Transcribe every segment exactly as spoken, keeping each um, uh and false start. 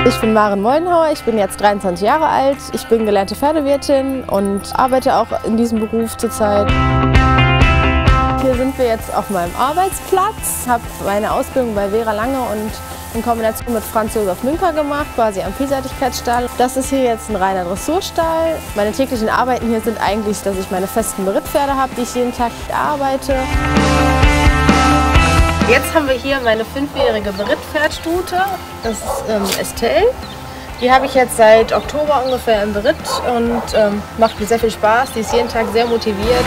Ich bin Maren Moldenhauer, ich bin jetzt dreiundzwanzig Jahre alt. Ich bin gelernte Pferdewirtin und arbeite auch in diesem Beruf zurzeit. Hier sind wir jetzt auf meinem Arbeitsplatz. Ich habe meine Ausbildung bei Vera Lange und in Kombination mit Franz Josef Münker gemacht, quasi am Vielseitigkeitsstall. Das ist hier jetzt ein reiner Dressurstall. Meine täglichen Arbeiten hier sind eigentlich, dass ich meine festen Berittpferde habe, die ich jeden Tag arbeite. Jetzt haben wir hier meine fünfjährige Berittpferdstute, das ist ähm, Estelle. Die habe ich jetzt seit Oktober ungefähr im Beritt und ähm, macht mir sehr viel Spaß. Die ist jeden Tag sehr motiviert.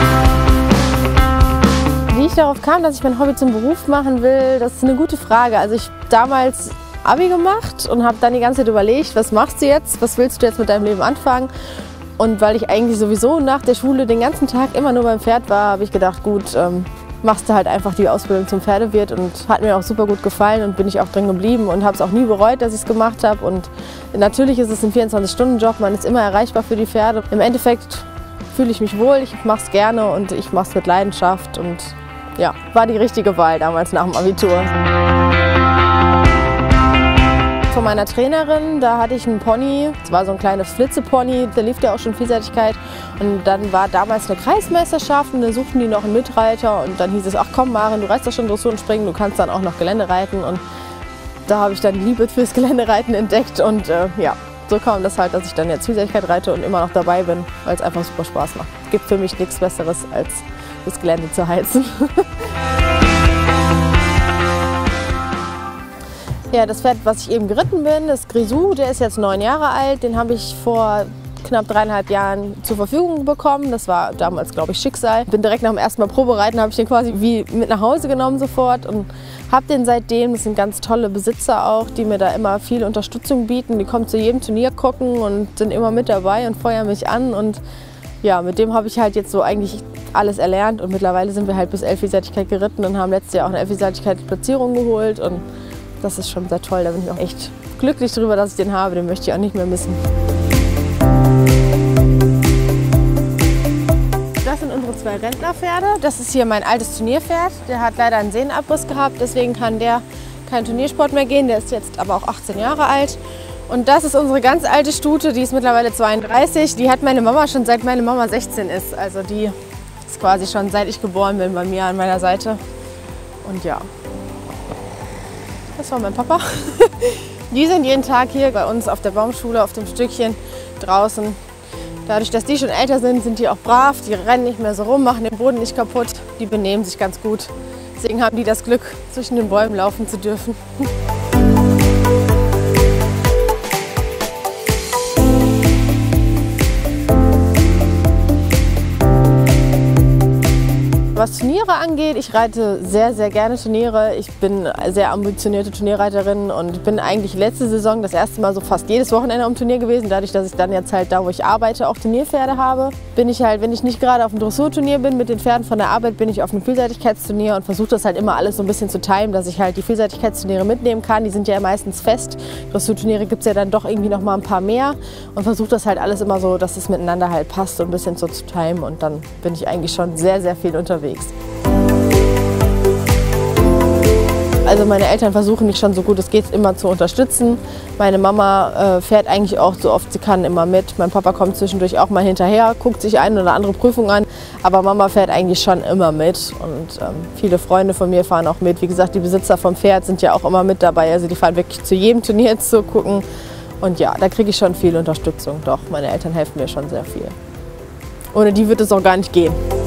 Wie ich darauf kam, dass ich mein Hobby zum Beruf machen will, das ist eine gute Frage. Also ich habe damals Abi gemacht und habe dann die ganze Zeit überlegt, was machst du jetzt, was willst du jetzt mit deinem Leben anfangen? Und weil ich eigentlich sowieso nach der Schule den ganzen Tag immer nur beim Pferd war, habe ich gedacht, gut, ähm, machst du halt einfach die Ausbildung zum Pferdewirt, und hat mir auch super gut gefallen und bin ich auch drin geblieben und habe es auch nie bereut, dass ich es gemacht habe. Und natürlich ist es ein vierundzwanzig Stunden Job, man ist immer erreichbar für die Pferde. Im Endeffekt fühle ich mich wohl, ich mache es gerne und ich mache es mit Leidenschaft, und ja, war die richtige Wahl damals nach dem Abitur. Von meiner Trainerin, da hatte ich einen Pony, das war so ein kleines Flitzepony, der lief ja auch schon Vielseitigkeit. Und dann war damals eine Kreismeisterschaft und da suchten die noch einen Mitreiter, und dann hieß es, ach komm Maren, du reißt doch schon Dressur und Springen, du kannst dann auch noch Gelände reiten. Und da habe ich dann die Liebe fürs Geländereiten entdeckt, und äh, ja, so kam das halt, dass ich dann jetzt Vielseitigkeit reite und immer noch dabei bin, weil es einfach super Spaß macht. Es gibt für mich nichts Besseres, als das Gelände zu heizen. Ja, das Pferd, was ich eben geritten bin, das Grisou, der ist jetzt neun Jahre alt. Den habe ich vor knapp dreieinhalb Jahren zur Verfügung bekommen. Das war damals, glaube ich, Schicksal. Bin direkt nach dem ersten Mal Probereiten, habe ich den quasi wie mit nach Hause genommen sofort und habe den seitdem. Das sind ganz tolle Besitzer auch, die mir da immer viel Unterstützung bieten. Die kommen zu jedem Turnier gucken und sind immer mit dabei und feuern mich an. Und ja, mit dem habe ich halt jetzt so eigentlich alles erlernt, und mittlerweile sind wir halt bis Elfvielseitigkeit geritten und haben letztes Jahr auch eine Elfvielseitigkeitsplatzierung geholt, und das ist schon sehr toll. Da bin ich auch echt glücklich drüber, dass ich den habe. Den möchte ich auch nicht mehr missen. Das sind unsere zwei Rentnerpferde. Das ist hier mein altes Turnierpferd. Der hat leider einen Sehnenabriss gehabt, deswegen kann der keinen Turniersport mehr gehen. Der ist jetzt aber auch achtzehn Jahre alt. Und das ist unsere ganz alte Stute, die ist mittlerweile zweiunddreißig. Die hat meine Mama schon seit meine Mama sechzehn ist. Also die ist quasi schon seit ich geboren bin bei mir an meiner Seite. Und ja, das war mein Papa. Die sind jeden Tag hier bei uns auf der Baumschule, auf dem Stückchen draußen. Dadurch, dass die schon älter sind, sind die auch brav. Die rennen nicht mehr so rum, machen den Boden nicht kaputt. Die benehmen sich ganz gut. Deswegen haben die das Glück, zwischen den Bäumen laufen zu dürfen. Was Turniere angeht, ich reite sehr, sehr gerne Turniere. Ich bin eine sehr ambitionierte Turnierreiterin und bin eigentlich letzte Saison das erste Mal so fast jedes Wochenende am Turnier gewesen. Dadurch, dass ich dann jetzt halt da, wo ich arbeite, auch Turnierpferde habe, bin ich halt, wenn ich nicht gerade auf einem Dressurturnier bin mit den Pferden von der Arbeit, bin ich auf einem Vielseitigkeitsturnier und versuche das halt immer alles so ein bisschen zu timen, dass ich halt die Vielseitigkeitsturniere mitnehmen kann. Die sind ja meistens fest. Dressurturniere gibt es ja dann doch irgendwie noch mal ein paar mehr, und versuche das halt alles immer so, dass es miteinander halt passt, so ein bisschen so zu timen, und dann bin ich eigentlich schon sehr, sehr viel unterwegs. Also meine Eltern versuchen mich schon so gut es geht immer zu unterstützen. Meine Mama äh, fährt eigentlich auch so oft sie kann immer mit. Mein Papa kommt zwischendurch auch mal hinterher, guckt sich eine oder andere Prüfung an. Aber Mama fährt eigentlich schon immer mit, und ähm, viele Freunde von mir fahren auch mit. Wie gesagt, die Besitzer vom Pferd sind ja auch immer mit dabei. Also die fahren wirklich zu jedem Turnier zu gucken. Und ja, da kriege ich schon viel Unterstützung. Doch, meine Eltern helfen mir schon sehr viel. Ohne die wird es auch gar nicht gehen.